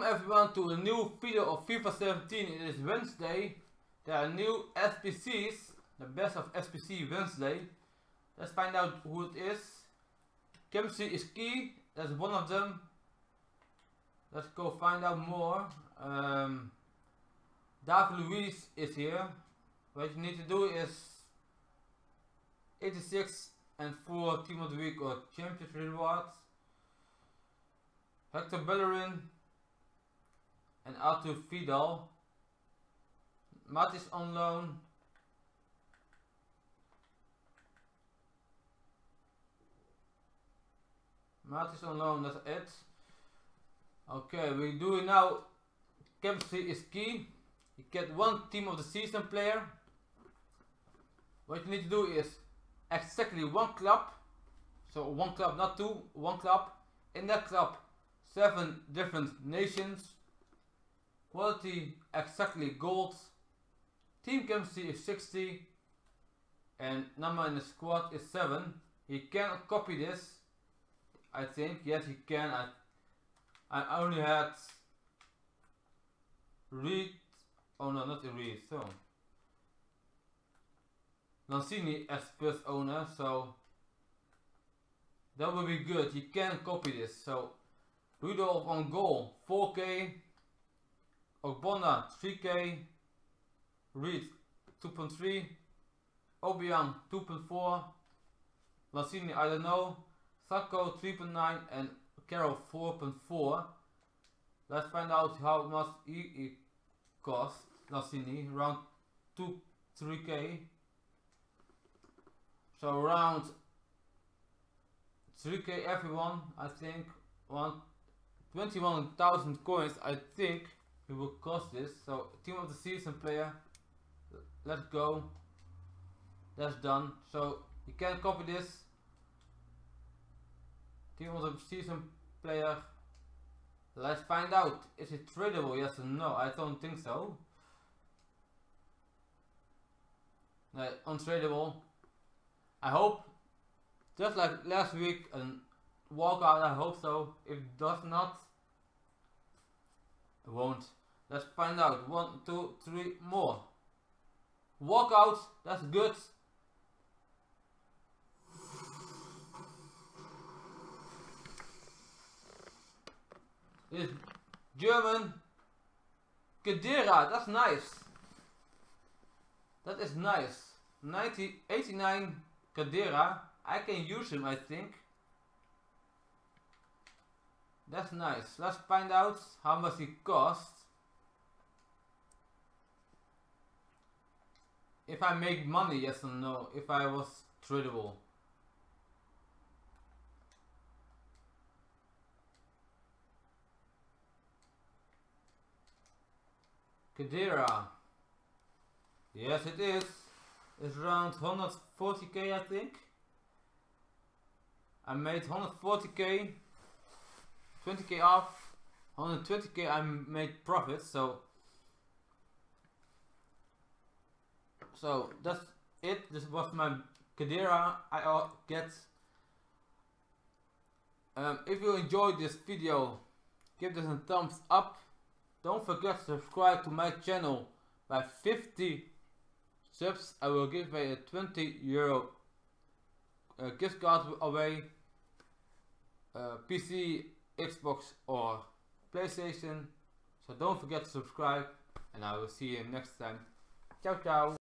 everyone to a new video of FIFA 17. It is Wednesday. There are new SBCs, the best of SBC Wednesday. Let's find out who it is. Chemistry is key, that's one of them. Let's go find out more. David Luiz is here. What you need to do is 86 and 4 Team of the Week or Champions rewards. Hector Bellerin and Arthur Vidal. Matis on loan. Matis on loan, that's it. Okay, we do it now. Chemistry is key. You get one Team of the Season player. What you need to do is exactly one club. So one club, not two, one club. In that club, 7 different nations. Quality exactly gold. Team chemistry is 60. And number in the squad is 7. You can copy this. I think, yes you can. I only had Reed. Oh no, not Reed. So Lanzini as first owner, so that will be good. You can copy this. So Rudolph on goal 4K, Ogbonna 3K, Reed 2.3, Obiang 2.4, Lanzini I don't know, Sacco 3.9 and Carroll 4.4. Let's find out how much he cost. Lanzini around 3K. So around 3K everyone, I think. 21,000 coins I think it will cost this. So Team of the Season player, let's go. That's done. So you can copy this. Team of the Season player. Let's find out. Is it tradable? Yes or no? I don't think so. No, untradable. I hope, just like last week, a walkout. I hope so. If it does not, it won't. Let's find out. 1, 2, 3 more. Walkout. That's good. This German Kedira, that's nice. That is nice. 89 Kedira. I can use him, I think. That's nice. Let's find out how much he costs. If I make money, yes or no. If I was tradable. Kedira. Yes it is. It's around 140k I think. I made 140k. 20k off. 120k I made profit, so that's it. This was my Kedira I get. If you enjoyed this video, give this a thumbs up. Don't forget to subscribe to my channel. By 50 subs I will give away a 20 euro gift card away. PC, Xbox or PlayStation. So don't forget to subscribe and I will see you next time. Ciao ciao.